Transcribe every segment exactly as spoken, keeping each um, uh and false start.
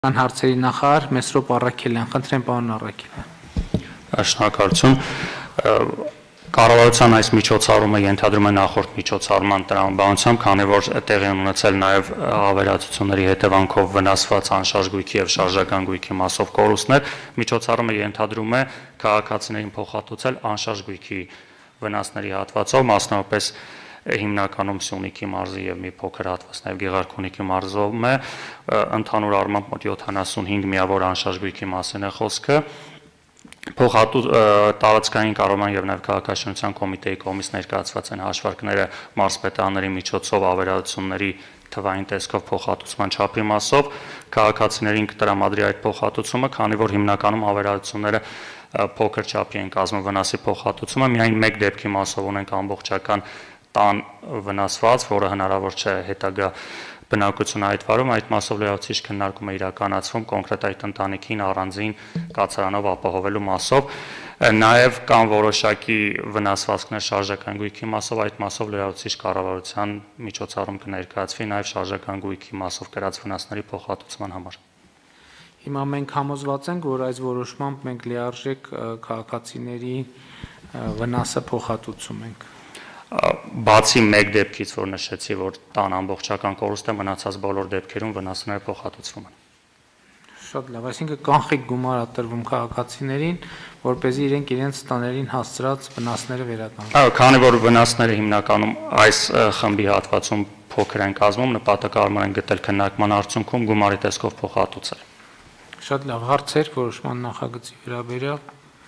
Հարցերի նախարար Մեսրոպ Առաքելյան, խնդրեմ պարոն Առաքելյան։ Շնորհակալություն։ Կառավարության այս միջոցառումը ենթադրում է նախորդ միջոցառման տրամաբանությամբ, քանի որ տեղի են ունեցել նաև ավերածությունների հետևանքով վնասված անշարժ գույքի եւ շարժական գույքի մասով կորուստներ, միջոցառումը ենթադրում է քաղաքացիներին փոխհատուցել անշարժ գույքի վնասների հատվածով, մասնավորապես հիմնականում Սյունիքի մարզի եւ մի փոքր հատված նաեւ Գեղարքունիքի մարզում է, ընդհանուր առմամբ մոտ յոթանասունհինգ միավոր անշարժ գույքի մասին է խոսքը։ Փոխհատուց տարածքային կառավարման եւ նաեւ քաղաքաշինության կոմիտեի կողմից ներկայացված են հաշվարկները մարզպետաների միջոցով ավերածությունների թվային տեսքով փոխհատուցման չափի մասով, քաղաքացիներին կտրամադրի այդ փոխհատուցումը, քանի որ հիմնականում ավերածությունները փոքր չափի են կազմում, վնասի փոխհատուցումը միայն մեկ դեպքի մասով ունենք ամբողջական տան վնասված, որը հնարավոր չէ հետագա բնակություն այդ վարում, այդ մասով լրացուցիչ քննարկում է իրականացվում կոնկրետ այդ ընտանիքին առանձին կացարանով ապահովելու մասով, նաև կան որոշակի վնասվածքներ շարժական գույքի մասով, այդ մասով լրացուցիչ կառավարության միջոցառում կներկայացվի նաև շարժական գույքի մասով կրած վնասների փոխհատուցման համար։ Հիմա մենք համոզված ենք, որ այս որոշմամբ մենք լիարժեք քաղաքացիների վնասը փոխհատուցում ենք։ Բացի մեկ դեպքից, որ նշեցի, որ տան ամբողջական կորուստ է, մնացած բոլոր դեպքերում վնասները փոխհատուցվում են։ Շատ լավ, այսինքն կանխիկ գումար է տրվում քաղաքացիներին, որպեսզի իրենք իրենց տաներին հասցրած վնասները վերականգնեն։ Այո, քանի որ վնասները հիմնականում այս խմբի հատվածում փոքր են կազմում, նպատակարար են գտել քննարկման արդյունքում գումարի տեսքով փոխհատուցել։ Շատ լավ, հարցեր որոշման նախագծի վերաբերյալ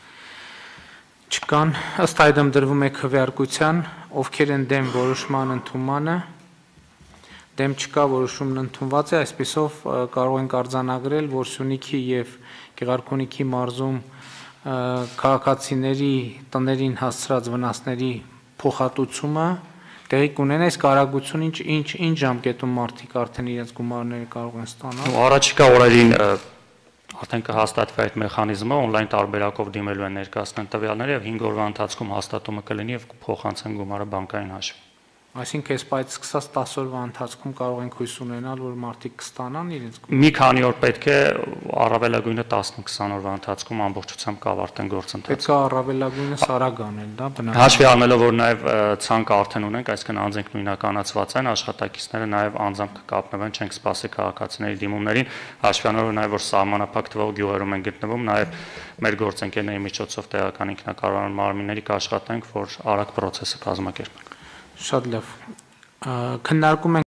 չկան, ըստ այդմ դրվում է քվեարկության, ովքեր են դեմ որոշման ընդունմանը, դեմ չկա, որոշումն ընդունված է, այսպիսով կարող ենք արձանագրել, որ Սյունիքի եւ Գեղարքունիքի մարզում քաղաքացիների տներին հասցրած վնասների փոխհատուցումը տեղի կունենա, այս կարագությունը ինչ ինչ ինչ ժամկետում մարդիկ արդեն իրենց գումարները կարող են ստանալ։ Առաջիկա օրերին արդեն կհաստատվի այդ մեխանիզմը, on-line տարբերակով դիմելու են ներկայացնեն տվյալները եւ հինգ օրվա ընթացքում հաստատումը կլինի եւ փոխանցեն գումարը բանկային հաշվի։ Այսինքն այս պայծ սկսած տասը օրվա ընթացքում կարող ենք հույս ունենալ, որ մարդիկ կստանան իրենց գումարը։ Մի քանի օր պետք է առավելագույնը տասը-քսան օրվա ընթացքում ամբողջությամբ կավարտեն գործընթացը։ Պետք է առավելագույնս արագ անել, դա բնական։ Հաշվի առնելով, որ նաեւ ցանկը արդեն ունենք, այսինքն անձինք նույնականացված են, աշխատակիցները նաեւ անձամբ կկապնվեն, չենք սպասի քաղաքացիների դիմումներին, հաշվի առնելով նաեւ որ սահմանափակ թվով գյուղերում են գտնվում, նաեւ մեր գործընկերների միջոցով տեղական ինքնակառավարման մարմինների կաշխատենք, որ արագ process-ը կազմակերպենք։ Շատ լավ։ Քննարկում